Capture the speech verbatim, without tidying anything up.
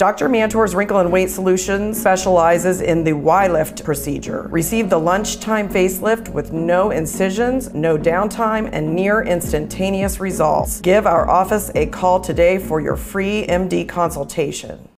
Doctor Mantor's Wrinkle and Weight Solutions specializes in the Y-lift procedure. Receive the lunchtime facelift with no incisions, no downtime, and near instantaneous results. Give our office a call today for your free M D consultation.